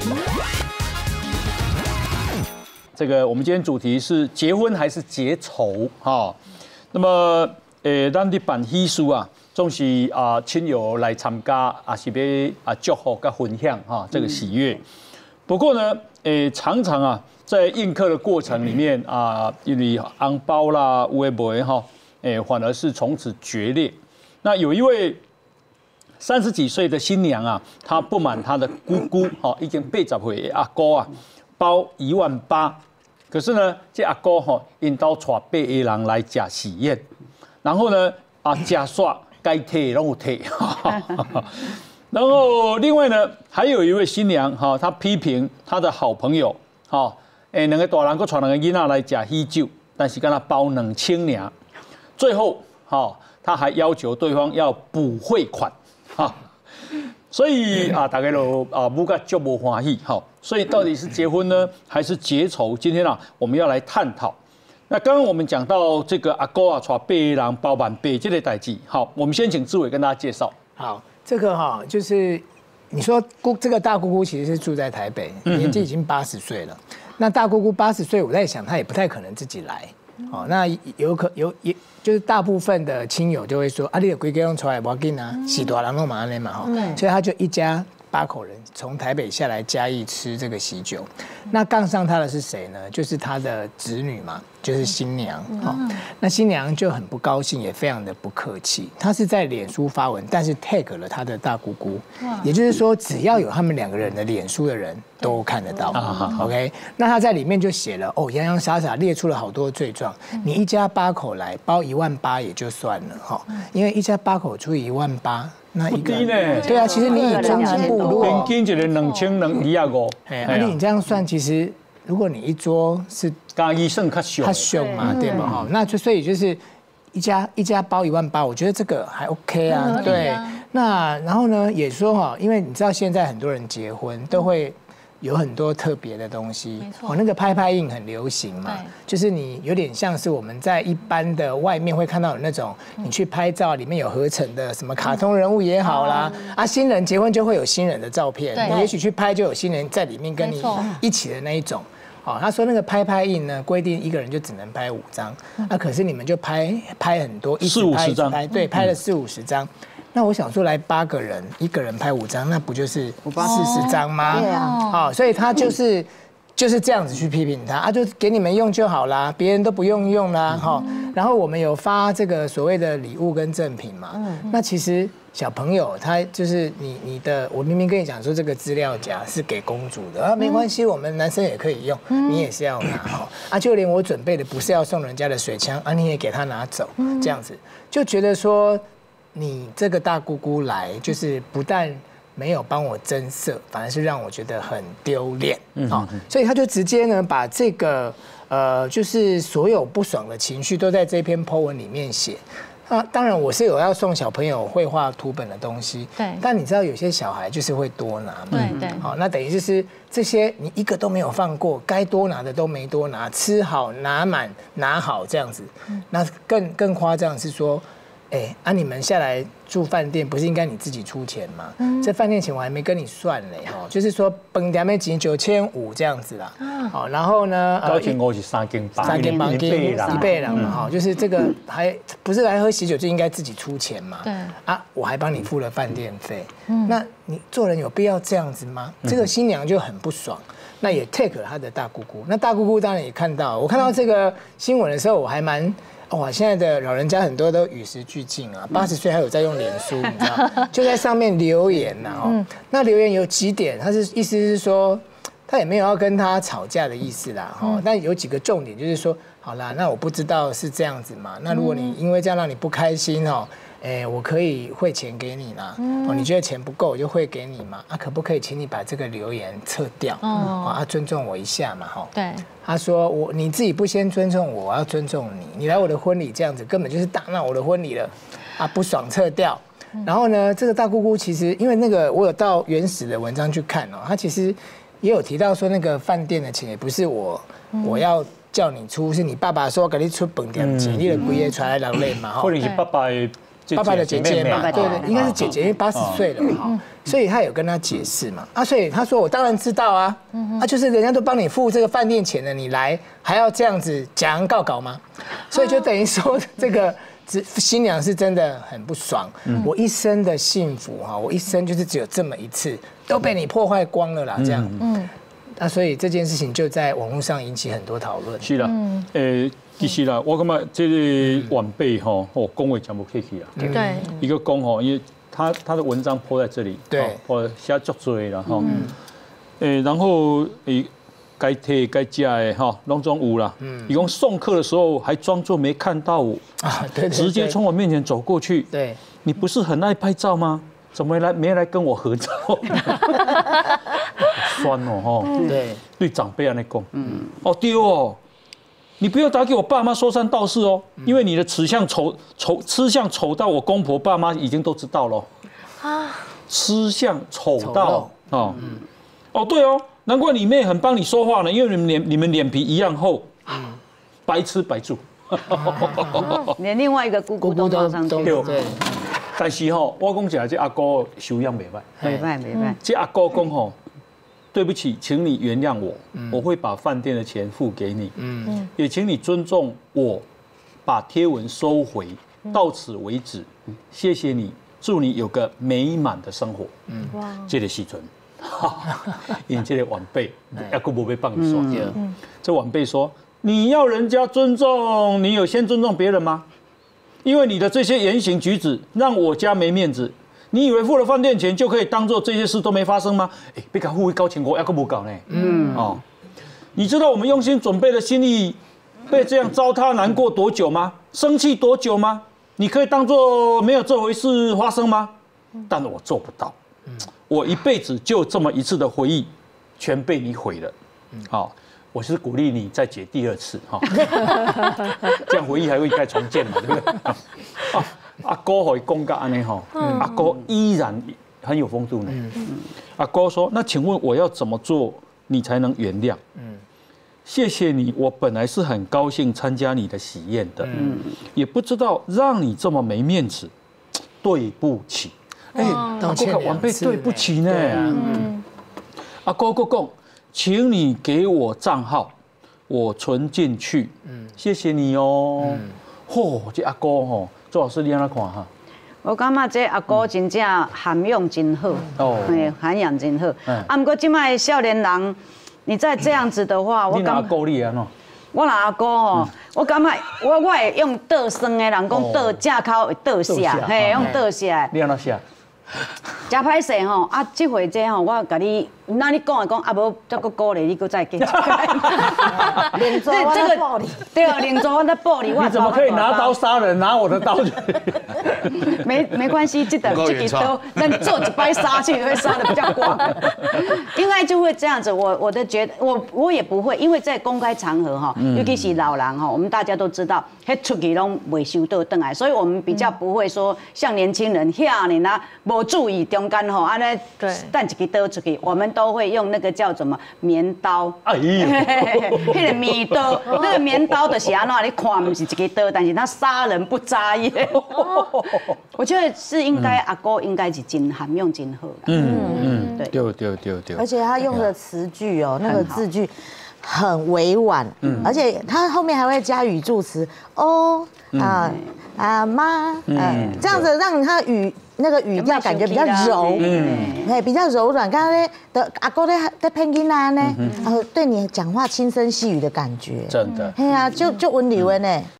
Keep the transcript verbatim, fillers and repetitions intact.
这个我们今天主题是结婚还是结仇哈？那么，诶，咱的办喜事啊，总是啊亲友来参加，啊是要啊祝福跟分享哈这个喜悦。不过呢，诶常常啊在宴客的过程里面啊，因为红包啦、有的没的哈，诶反而是从此决裂。那有一位三十几岁的新娘啊，她不满她的姑姑哈，已经八十岁的阿姑啊，包一万八。可是呢，这阿姑吼，因兜带八个人来吃喜宴，然后呢，啊，吃煞该退拢有退。然后另外呢，还有一位新娘哈，她批评她的好朋友哈，诶，两个大人佮带两个囡仔来吃喜酒，但是跟她包两千尔，最后哈，她还要求对方要补汇款哈。所以啊，大家都啊，不个就不欢喜哈。所以到底是结婚呢，还是结仇？今天啊，我们要来探讨。那刚刚我们讲到这个阿姑啊，带八个人包办八这个代志。好，我们先请志伟跟大家介绍。 好，这个哈、哦，就是你说姑这个大姑姑其实是住在台北，年纪已经八十岁了。那大姑姑八十岁，我在想她也不太可能自己来。哦，那有可有也就是大部分的亲友就会说，啊，你的规矩用出来，不要紧啊，喜大人弄嘛那嘛哈，所以他就一家八口人从台北下来嘉义吃这个喜酒。那杠上他的是谁呢？就是他的侄女嘛，就是新娘。哦，那新娘就很不高兴，也非常的不客气。她是在脸书发文，但是 tag 了她的大姑姑，也就是说，只要有他们两个人的脸书的人都看得到。OK， 那她在里面就写了哦，洋洋洒洒列出了好多罪状。你一家八口来包一万八也就算了哈，因为一家八口除以一万八。那一个对啊，其实你以中南部如果平均一个两千两二啊五， 哎，而且你这样算，其实如果你一桌是加医生较凶， 较凶嘛，对吧？哈，那就所以就是一家一家包一万八，我觉得这个还 OK 啊，对。那然后呢，也说哈，因为你知道现在很多人结婚都会有很多特别的东西，哦，那个拍拍印很流行嘛，就是你有点像是我们在一般的外面会看到有那种，你去拍照里面有合成的什么卡通人物也好啦，啊，新人结婚就会有新人的照片，你也许去拍就有新人在里面跟你一起的那一种。哦，他说那个拍拍印呢，规定一个人就只能拍五张，啊，可是你们就拍拍很多，一四五十张， 对，拍了四五十张。那我想说，来八个人，一个人拍五张，那不就是四十张吗？对啊，好，所以他就是就是这样子去批评他啊，就给你们用就好啦，别人都不用用啦，哈。然后我们有发这个所谓的礼物跟赠品嘛，那其实小朋友他就是你你的，我明明跟你讲说这个资料夹是给公主的啊，没关系，我们男生也可以用，你也是要拿哈啊，就连我准备的不是要送人家的水枪啊，你也给他拿走，这样子就觉得说。你这个大姑姑来，就是不但没有帮我增色，反而是让我觉得很丢脸啊！所以他就直接呢把这个呃，就是所有不爽的情绪都在这篇 po 文里面写。啊，当然我是有要送小朋友绘画图本的东西，对。但你知道有些小孩就是会多拿嘛，对对。好，那等于就是这些你一个都没有放过，该多拿的都没多拿，吃好拿满拿好这样子。那更更夸张是说。哎，啊，你们下来住饭店，不是应该你自己出钱吗？嗯、这饭店钱我还没跟你算嘞，哈，就是说本店没钱九千五这样子啦。好，然后呢， 九千五是三间八， 三间八间一倍人嘛，哈，就是这个还不是来喝喜酒就应该自己出钱嘛？对。啊，我还帮你付了饭店费，嗯、那你做人有必要这样子吗？这个新娘就很不爽。那也 take 了他的大姑姑，那大姑姑当然也看到，我看到这个新闻的时候，我还蛮。哇，现在的老人家很多都与时俱进啊，八十岁还有在用脸书，你知道，就在上面留言呐、啊、哦。那留言有几点，他是意思是说，他也没有要跟他吵架的意思啦，哈。但有几个重点就是说，好啦，那我不知道是这样子嘛，那如果你因为这样让你不开心哦。哎，我可以汇钱给你啦。哦，你觉得钱不够，我就汇给你嘛。啊，可不可以请你把这个留言撤掉？哦，啊，尊重我一下嘛，哈。对。他说我你自己不先尊重我，我要尊重你。你来我的婚礼这样子，根本就是大闹我的婚礼了。啊，不爽撤掉。然后呢，这个大姑姑其实因为那个我有到原始的文章去看哦，他其实也有提到说那个饭店的钱也不是我我要。叫你出，是你爸爸说给你出饭店钱，你就规个出来人累嘛， 可能是爸爸的爸爸的姐姐嘛，对对，应该是姐姐，因为八十岁了嘛，所以他有跟他解释嘛，啊，所以他说我当然知道啊，啊，就是人家都帮你付这个饭店钱了，你来还要这样子假洋告稿吗？所以就等于说这个新娘是真的很不爽，我一生的幸福哈，我一生就是只有这么一次，都被你破坏光了啦，这样，嗯，那所以这件事情就在网络上引起很多讨论。 是啦，诶。其实啦，我感觉这个晚辈吼，哦，讲话讲不客气啦。 对， 一个讲吼，因为他他的文章抛在这里， 对， 我写足多啦吼。诶，然后诶，该贴该加的哈，拢总有啦。嗯，伊讲送客的时候还装作没看到我啊，对， 直接从我面前走过去。 对， 你不是很爱拍照吗？怎么来没来跟我合照？酸哦吼。 对， 对长辈安尼讲，嗯，哦对哦。你不要打给我爸妈说三道四哦，因为你的吃相丑丑吃相丑到我公婆爸妈已经都知道了啊，吃相丑到哦，哦对哦，难怪你妹很帮你说话呢，因为你们脸你们脸皮一样厚，白吃白住， 连另外一个姑姑都放上去， 对， 但是吼，我讲起来这阿哥修养袂歹， 袂歹袂歹， 这阿哥讲吼。对不起，请你原谅我，我会把饭店的钱付给你。嗯，也请你尊重我，把贴文收回，到此为止。谢谢你，祝你有个美满的生活。嗯，哇，这个时阵，因为这个晚辈，阿哥不被帮你说。这晚辈说，你要人家尊重，你有先尊重别人吗？因为你的这些言行举止，让我家没面子。你以为付了饭店钱就可以当做这些事都没发生吗？哎，别搞付一高钱我要个不搞呢。嗯，哦，你知道我们用心准备的心意被这样糟蹋难过多久吗？生气多久吗？你可以当做没有这回事发生吗？但我做不到，我一辈子就这么一次的回忆，全被你毁了。好，我是鼓励你再结第二次哈，这样回忆还会再重建嘛，对不对？啊。阿哥可以讲到安尼吼，阿哥依然很有风度呢。阿哥说：“那请问我要怎么做，你才能原谅？”谢谢你，我本来是很高兴参加你的喜宴的，也不知道让你这么没面子，对不起。哎， 道歉晚辈对不起呢。阿哥哥讲，请你给我账号，我存进去。谢谢你哦。嚯，这阿哥吼。周老师，你安怎看哈？ 我感觉这阿哥真正涵养真好，哦，涵养真好。啊，不过今麦少年人，你再这样子的话， 我你阿哥你安怎？ 我阿哥吼，我感觉我我会用倒酸的人讲倒正口会倒下，嘿，用倒下。 你安怎写？ 真歹势吼，啊，这回这吼，我甲你，那你讲的讲，啊无再个鼓励你，搁再继续。 连做我在暴力， 对啊，连做我在暴力。 你怎么可以拿刀杀人，拿我的刀去？ 没没关系，这个这个刀，但做一掰杀去会杀的比较广。应该就会这样子，我我的觉得，我我也不会，因为在公开场合哈，尤其是老人哈，我们大家都知道，迄出去拢未收到回来，所以我们比较不会说像年轻人遐尼啦。无注意中间吼，安尼弹一支刀出去，我们都会用那个叫什么棉刀。哎呦，那个棉刀，那个棉刀就是安怎？你看不是一支刀，但是它杀人不眨眼。我觉得是应该阿哥应该是真涵养真好啦。 嗯嗯，对对对对对。 而且他用的词句哦，那个字句很委婉，而且他后面还会加语助词哦啊啊妈，嗯，这样子让他语。那个语调感觉比较柔，嗯，哎，比较柔软。刚刚的阿哥在在喷囡仔呢，然后对你讲话轻声细语的感觉， 真的， 哎呀，就就温柔的呢。